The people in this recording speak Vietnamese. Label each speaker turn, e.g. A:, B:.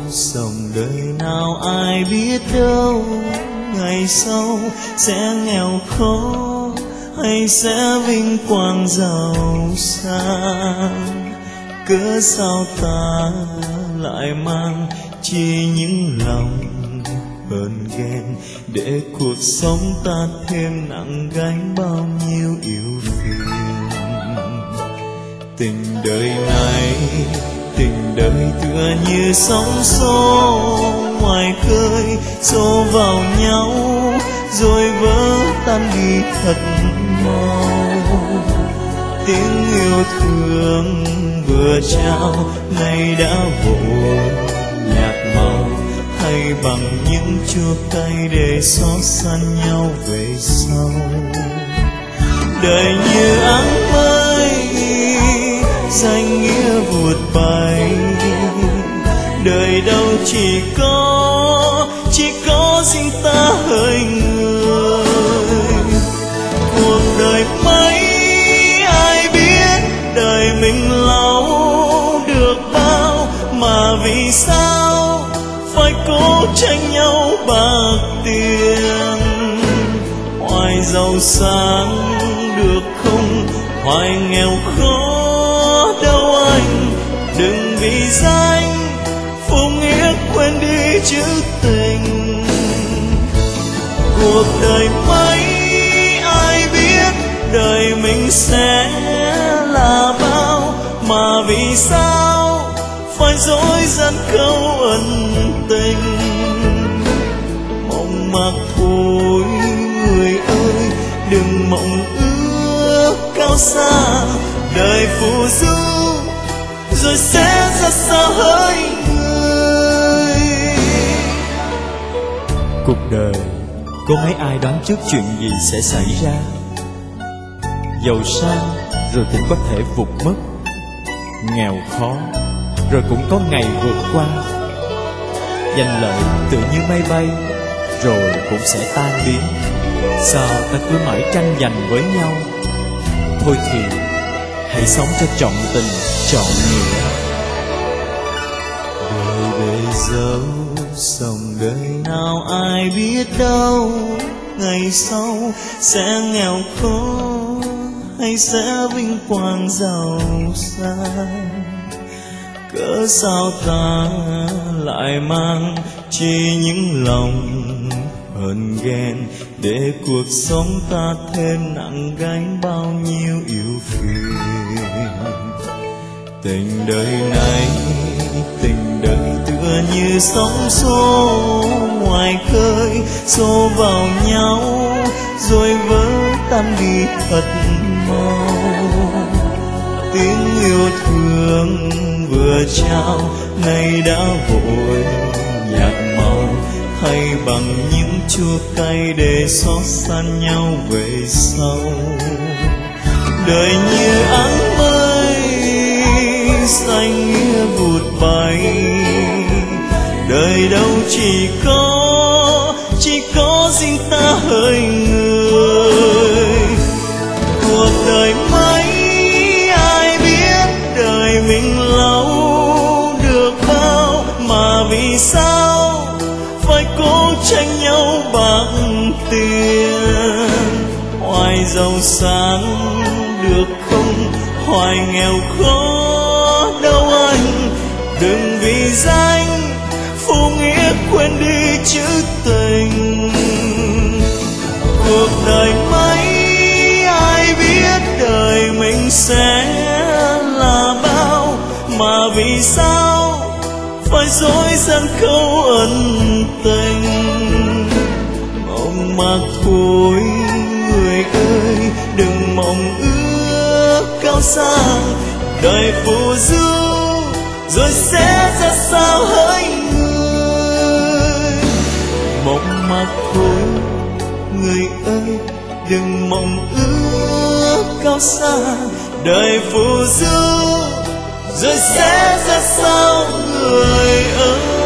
A: dòng đời nào ai biết đâu, ngày sau sẽ nghèo khó hay sẽ vinh quang giàu sang. Cớ sao ta lại mang chỉ những lòng hờn ghen, để cuộc sống ta thêm nặng gánh bao nhiêu yêu phiền. Tình đời này, tình đời tựa như sóng xô ngoài khơi, xô vào nhau rồi vỡ tan đi thật mau. Tiếng yêu thương vừa trao nay đã vội nhạt màu, hay bằng những chua cay để xót xa nhau về sau. Đời như áng mây danh nghĩa vụt bay, đời đâu chỉ có riêng ta hơi người. Cuộc đời mấy ai biết, đời mình lau được bao, mà vì sao phải cố tranh nhau bạc tiền. Hoài giàu sang được không, hoài nghèo khó đâu anh. Đừng vì danh phụ nghĩa quên đi chữ tình. Cuộc đời mấy ai biết, đời mình sẽ là bao, mà vì sao phải dối gian câu ân tình. Mộng mạc thôi người ơi, đừng mộng ước cao xa. Đời phù du rồi sẽ ra sao hỡi người.
B: Cuộc đời có mấy ai đoán trước chuyện gì sẽ xảy ra. Giàu sang rồi cũng có thể vụt mất, nghèo khó rồi cũng có ngày vượt qua. Danh lợi tự như mây bay rồi cũng sẽ tan biến. Sao ta cứ mãi tranh giành với nhau? Thôi thì hãy sống cho trọn tình trọn nghĩa.
A: Đời bề dâu dòng đời nào ai biết đâu, ngày sau sẽ nghèo khó hay sẽ vinh quang giàu sang. Cớ sao ta lại mang chỉ những lòng hờn ghen, để cuộc sống ta thêm nặng gánh bao nhiêu yêu phiền. Tình đời này, tình đời tựa như sóng xô ngoài khơi, xô vào nhau rồi vỡ tan đi thật mau. Tiếng yêu thương vừa trao nay đã vội nhạt màu, hay bằng những chua cay để xót xa nhau về sau. Đời như áng mây xanh nghĩa vụt bay, đời đâu chỉ có riêng ta hơi người. Cuộc đời mấy ai biết, đời mình lau được bao, mà vì sao phải cố tranh nhau bằng tiền. Hoài giàu sang được không, hoài nghèo khó đâu anh. Đừng vì danh phụ nghĩa quên đi chữ tình. Cuộc đời mấy ai biết, đời mình sẽ là bao, mà vì sao phải dối gian câu ân tình. Mộng mạc thôi người ơi, đừng mộng ước cao xa. Đời phù du rồi sẽ ra sao hỡi người. Mộng mạc thôi người ơi, đừng mộng ước cao xa. Đời phù du rồi sẽ ra sao người ơi.